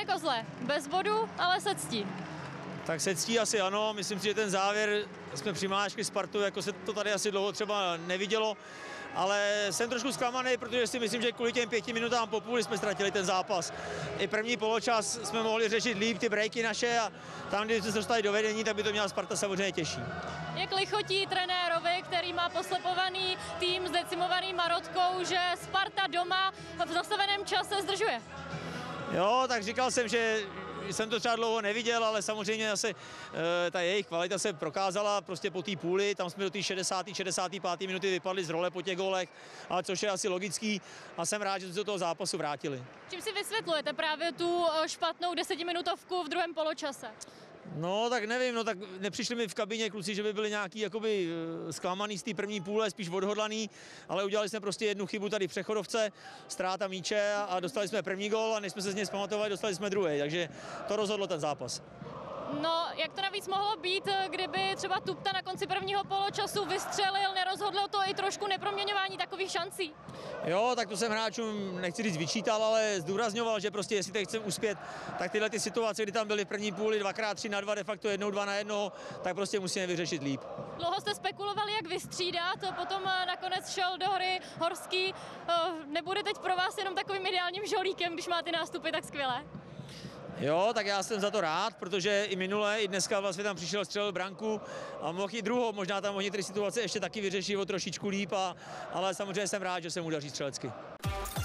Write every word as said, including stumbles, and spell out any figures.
Pane Kozle, bez bodu, ale se ctí. Tak se ctí asi ano, myslím si, že ten závěr jsme přimáčkli Spartu, jako se to tady asi dlouho třeba nevidělo, ale jsem trošku zklamaný, protože si myslím, že kvůli těm pěti minutám po půli jsme ztratili ten zápas. I první poločas jsme mohli řešit líp ty breaky naše a tam, když jsme se dostali do vedení, tak by to měla Sparta samozřejmě těžší. Jak lichotí trenérovi, který má poslepovaný tým s decimovaným Marotkou, že Sparta doma v zastaveném čase zdržuje? Jo, tak říkal jsem, že jsem to třeba dlouho neviděl, ale samozřejmě zase ta jejich kvalita se prokázala prostě po té půli, tam jsme do té šedesáté šedesát páté minuty vypadli z role po těch gólech, ale což je asi logický a jsem rád, že se do toho zápasu vrátili. Čím si vysvětlujete právě tu špatnou desetiminutovku v druhém poločase? No tak nevím, no tak nepřišli mi v kabině kluci, že by byli nějaký jakoby zklamaný z té první půle, spíš odhodlaný, ale udělali jsme prostě jednu chybu tady v přechodovce, ztráta míče a dostali jsme první gól a než jsme se z něj zpamatovali, dostali jsme druhý, takže to rozhodlo ten zápas. No, jak to navíc mohlo být, kdyby třeba Tupta na konci prvního poločasu vystřelil, nerozhodlo to i trošku neproměňování takových šancí? Jo, tak to jsem hráčům, nechci říct vyčítal, ale zdůrazňoval, že prostě jestli teď chceme uspět, tak tyhle ty situace, kdy tam byly v první půli dvakrát tři na dva, de facto jednou dva na jedno, tak prostě musíme vyřešit líp. Dlouho jste spekulovali, jak vystřídat, potom nakonec šel do hry Horský. Nebude teď pro vás jenom takovým ideálním žolíkem, když má ty nástupy tak skvělé? Jo, tak já jsem za to rád, protože i minule, i dneska vlastně tam přišel, střelil branku a mohl i druhou, možná tam mohl některé situace ještě taky vyřešit o trošičku líp, a, ale samozřejmě jsem rád, že se mu daří střelecky.